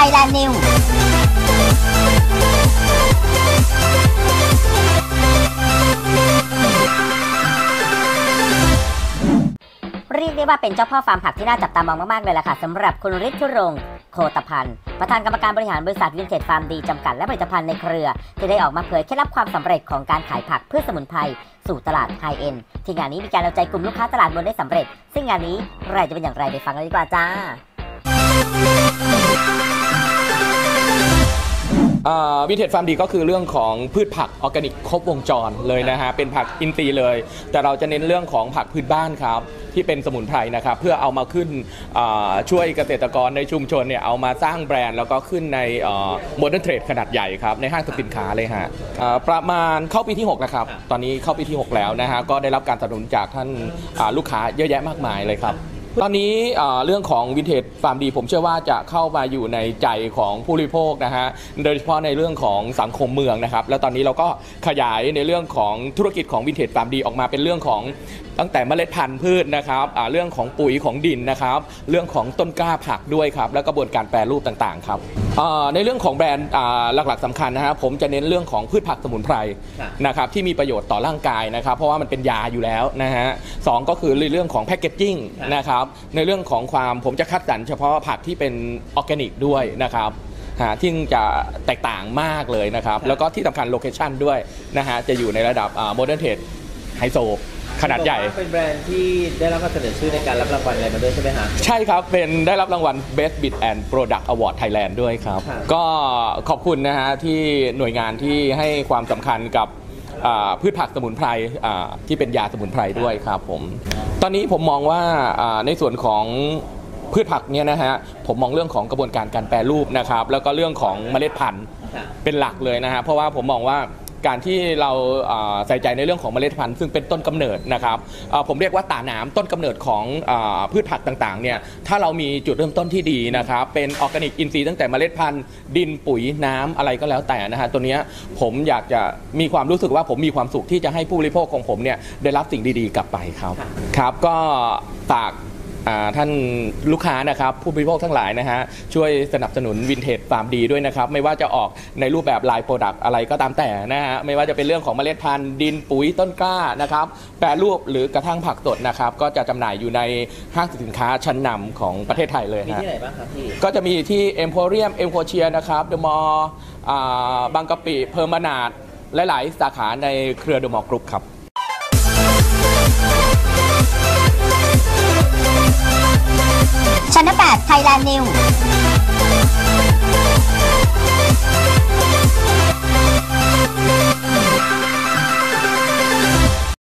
Thailand Newเรียกได้ว่าเป็นเจ้าพ่อฟาร์มผักที่น่าจับตามองมากๆเลยล่ะค่ะสำหรับคุณฤทธิรงค์โคตพันธ์ประธานกรรมการบริหารบริษัทวินเทจฟาร์มดีจำกัดและผลิตภัณฑ์ในเครือที่ได้ออกมาเผยเคล็ดลับความสำเร็จของการขายผักพืชสมุนไพรสู่ตลาดไฮเอ็นที่งานนี้มีการเอาใจกลุ่มลูกค้าตลาดบนได้สำเร็จซึ่งงานนี้รายจะเป็นอย่างไรไปฟังกันดีกว่าจ้าวินเทจฟาร์มดีก็คือเรื่องของพืชผักออร์แกนิกครบวงจรเลยนะฮะเป็นผักอินทรีย์เลยแต่เราจะเน้นเรื่องของผักพื้นบ้านครับที่เป็นสมุนไพรนะครับเพื่อเอามาขึ้นช่วยเกษตรกรในชุมชนเนี่ยเอามาสร้างแบรนด์แล้วก็ขึ้นในโมเดิร์นเทรดขนาดใหญ่ครับในห้างสรรพสินค้าเลยฮะประมาณเข้าปีที่6แล้วครับตอนนี้เข้าปีที่6แล้วนะฮะก็ได้รับการสนับสนุนจากท่านลูกค้าเยอะแยะมากมายเลยครับตอนนี้เรื่องของวินเทจฟาร์มดีผมเชื่อว่าจะเข้ามาอยู่ในใจของผู้บริโภคนะฮะโดยเฉพาะในเรื่องของสังคมเมืองนะครับแล้วตอนนี้เราก็ขยายในเรื่องของธุรกิจของวินเทจฟาร์มดีออกมาเป็นเรื่องของตั้งแต่เมล็ดพันธุ์พืชนะครับเรื่องของปุ๋ยของดินนะครับเรื่องของต้นกล้าผักด้วยครับและกระบวนการแปรรูปต่างๆครับในเรื่องของแบรนด์หลักๆสำคัญนะฮะผมจะเน้นเรื่องของพืชผักสมุนไพรนะครับที่มีประโยชน์ต่อร่างกายนะครับเพราะว่ามันเป็นยาอยู่แล้วนะฮะสองก็คือเรื่องของแพคเกจจิ้งนะครับในเรื่องของความผมจะคัดสรรเฉพาะผักที่เป็นออร์แกนิกด้วยนะครับที่จะแตกต่างมากเลยนะครับแล้วก็ที่สำคัญโลเคชั่นด้วยนะฮะจะอยู่ในระดับโมเดิร์นเทรดไฮโซขนาดใหญ่เป็นแบรนด์ที่ได้รับการเสนอชื่อในการรับรางวัลอะไรมาด้วยใช่ไหมฮะใช่ครับเป็นได้รับรางวัล Best Bid and Product Award Thailand ด้วยครับก็ขอบคุณนะฮะที่หน่วยงานที่ให้ความสำคัญกับพืชผักสมุนไพรที่เป็นยาสมุนไพรด้วยครับผมตอนนี้ผมมองว่าในส่วนของพืชผักเนี่ยนะฮะผมมองเรื่องของกระบวนการการแปรรูปนะครับแล้วก็เรื่องของเมล็ดพันธุ์เป็นหลักเลยนะฮะเพราะว่าผมมองว่าการที่เราใส่ใจในเรื่องของเมล็ดพันธุ์ซึ่งเป็นต้นกำเนิดนะครับผมเรียกว่าตาหนามต้นกำเนิดของพืชผักต่างๆเนี่ยถ้าเรามีจุดเริ่มต้นที่ดีนะครับเป็นออร์แกนิกอินทรีย์ตั้งแต่เมล็ดพันธุ์ดินปุ๋ยน้ำอะไรก็แล้วแต่นะฮะตัวนี้ผมอยากจะมีความรู้สึกว่าผมมีความสุขที่จะให้ผู้บริโภคของผมเนี่ยได้รับสิ่งดีๆกลับไปครับครับก็ฝากท่านลูกค้านะครับผู้บริโภคทั้งหลายนะฮะช่วยสนับสนุนวินเทจฟาร์มดีด้วยนะครับไม่ว่าจะออกในรูปแบบไลน์โปรดักต์อะไรก็ตามแต่นะฮะไม่ว่าจะเป็นเรื่องของเมล็ดพันธุ์ดินปุ๋ยต้นกล้านะครับแปรรูปหรือกระทั่งผักสดนะครับก็จะจำหน่ายอยู่ในห้างสินค้าชั้นนำของประเทศไทยเลยมีที่ไหนบ้างครับพี่ก็จะมีที่เอ็มโพเรียมเอ็มโคเชียนะครับเดอะมอลล์บางกะปิเพอร์มานาดและหลายสาขาในเครือเดอะมอลล์กรุ๊ปครับชั้น 8 Thailand New